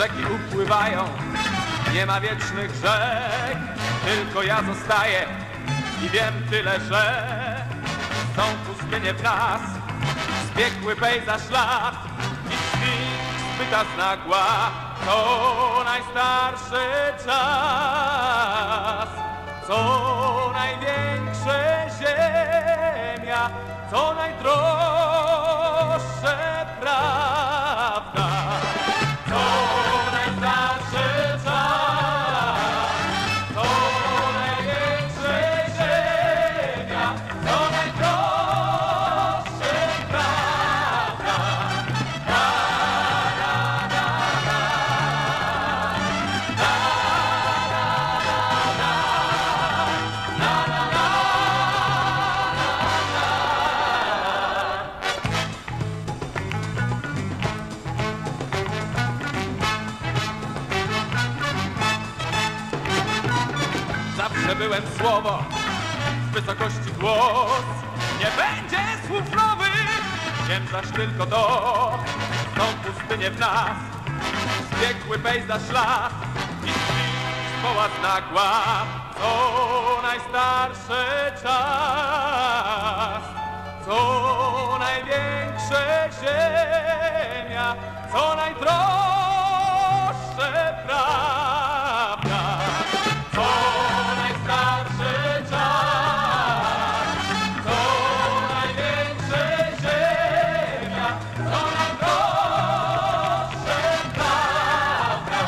Rzeki upływają, nie ma wiecznych rzek, tylko ja zostaję i wiem tyle, że są pustynie w nas, zbiegły pejzaż lat i Sfinks pyta z nagła, to najstarszy czas, co największe ziemia, co najdroższe prawda. Co najstarszy czas, co największe ziemia, co najdroższe prawda. Zawsze byłem słowo, w wysokości głos. Nie będzie słów nowych, wiem zaś tylko to. Są pustynie w nas, zbiegły pejzaż lat i Sfinks woła z nagła, co najstarszy czas, co największe ziemia, co najdroższe prawda. Co najstarszy czas, co największe ziemia, co najdroższe prawda.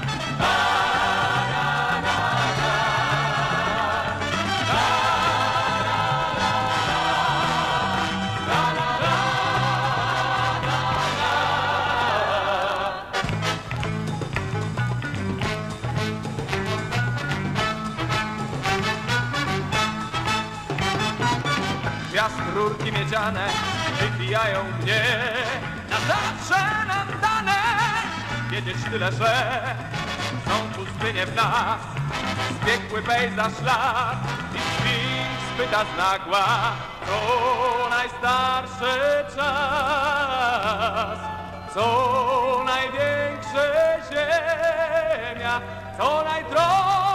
Gwiazd rurki miedziane wybijają mnie, na zawsze nam dane wiedzieć tyle, że są pustynie w nas, zbiegły pejzaż lat i Sfinks pyta z nagła, to najstarszy czas, co największe ziemia, co najdroższe